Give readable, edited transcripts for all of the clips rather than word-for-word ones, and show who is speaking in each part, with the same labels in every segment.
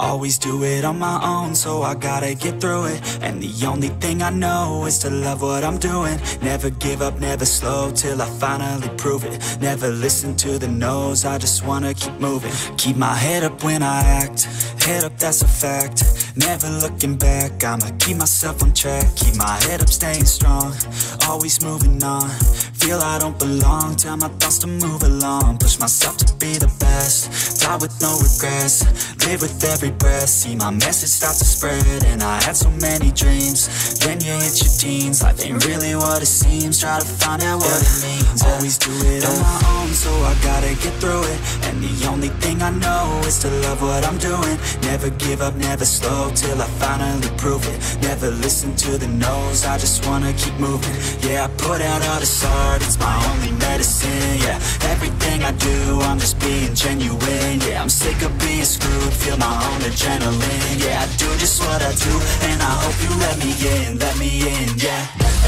Speaker 1: Always do it on my own, so I gotta get through it. And the only thing I know is to love what I'm doing. Never give up, never slow, till I finally prove it. Never listen to the no's, I just wanna keep moving. Keep my head up when I act, head up, that's a fact. Never looking back, I'ma keep myself on track. Keep my head up, staying strong, always moving on. Feel I don't belong, tell my thoughts to move along. Push myself to be the best, die with no regrets. Live with every breath, see my message start to spread. And I had so many dreams, then you hit your teens. Life ain't really what it seems, try to find out what it means. Always do it on my own, so I gotta get through it. And the only thing I know is to love what I'm doing. Never give up, never slow, till I finally prove it. Never listen to the no's, I just wanna keep moving. Yeah, I put out all this art, it's my only medicine. Yeah, everything I do, I'm just being genuine. Yeah, I'm sick of being screwed, feel my own adrenaline. Yeah, I do just what I do, and I hope you let me in, yeah.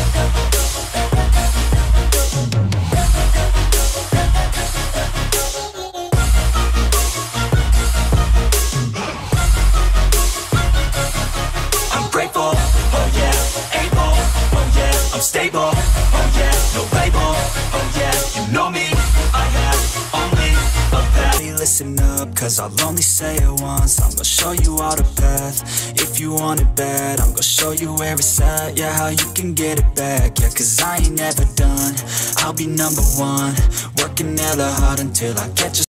Speaker 1: I'm grateful, oh yeah, able, oh yeah, I'm stable, oh yeah, no label, oh yeah, you know me, I have only a path. Listen up, cause I'll only say it once. I'm gonna show you all the path, if you want it bad. I'm gonna show you where it's at, yeah, how you can get it back. Yeah, cause I ain't never done, I'll be number one. Working hella hard until I get just